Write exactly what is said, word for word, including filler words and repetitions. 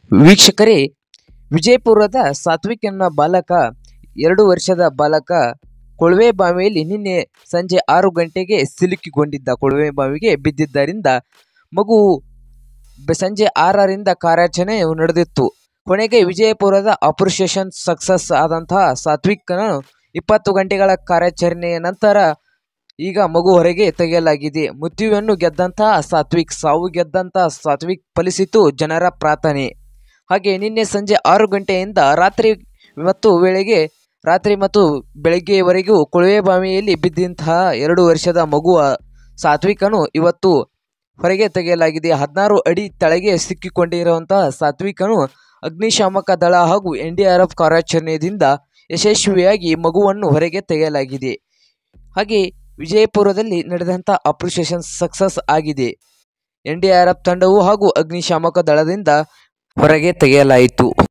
ವೀಕ್ಷಕರೇ, ವಿಜಯಪುರದ ಸಾತ್ವಿಕ್ ಎನ್ನುವ ಬಾಲಕ ಎರಡು ವರ್ಷದ ಬಾಲಕ ಕೊಳವೆ ಬಾವಿಯಲ್ಲಿ ನಿನ್ನೆ ಸಂಜೆ ಆರು ಗಂಟೆಗೆ ಸಿಲುಕಿಕೊಂಡಿದ್ದ. ಕೊಳವೆ ಬಾವಿಗೆ ಬಿದ್ದಿದ್ದರಿಂದ ಮಗು ಸಂಜೆ ಆರರಿಂದ ಕಾರ್ಯಾಚರಣೆ ನಡೆದಿತ್ತು. ಕೊನೆಗೆ ವಿಜಯಪುರದ ಆಪರೇಷನ್ ಸಕ್ಸಸ್ ಆದಂತಹ ಸಾತ್ವಿಕ್ನ ಇಪ್ಪತ್ತು ಗಂಟೆಗಳ ಕಾರ್ಯಾಚರಣೆಯ ನಂತರ ಈಗ ಮಗು ಹೊರಗೆ ತೆಗೆಯಲಾಗಿದೆ. ಮೃತ್ಯುವನ್ನು ಗೆದ್ದಂತಹ ಸಾತ್ವಿಕ್, ಸಾವು ಗೆದ್ದಂತಹ ಸಾತ್ವಿಕ್ ಫಲಿಸಿತು ಜನರ ಪ್ರಾರ್ಥನೆ. ಹಾಗೆ ನಿನ್ನೆ ಸಂಜೆ ಆರು ಗಂಟೆಯಿಂದ ರಾತ್ರಿ ಮತ್ತು ವೇಳೆಗೆ ರಾತ್ರಿ ಮತ್ತು ಬೆಳಗ್ಗೆಯವರೆಗೂ ಕೊಳವೆ ಬಾವಿಯಲ್ಲಿ ಬಿದ್ದಂತಹ ಎರಡು ವರ್ಷದ ಮಗು ಸಾತ್ವಿಕನು ಇವತ್ತು ಹೊರಗೆ ತೆಗೆಯಲಾಗಿದೆ. ಹದಿನಾರು ಅಡಿ ತಳಗೆ ಸಿಕ್ಕಿಕೊಂಡಿರುವಂತಹ ಸಾತ್ವಿಕನು ಅಗ್ನಿಶಾಮಕ ದಳ ಹಾಗೂ ಎನ್ ಡಿ ಆರ್ ಎಫ್ ಕಾರ್ಯಾಚರಣೆಯಿಂದ ಯಶಸ್ವಿಯಾಗಿ ಮಗುವನ್ನು ಹೊರಗೆ ತೆಗೆಯಲಾಗಿದೆ. ಹಾಗೆ ವಿಜಯಪುರದಲ್ಲಿ ನಡೆದಂಥ ಆಪರೇಷನ್ ಸಕ್ಸಸ್ ಆಗಿದೆ. ಎನ್ ಡಿ ಆರ್ ಎಫ್ ತಂಡವು ಹಾಗೂ ಅಗ್ನಿಶಾಮಕ ದಳದಿಂದ ಹೊರಗೆ ತೆಗೆಯಲಾಯಿತು.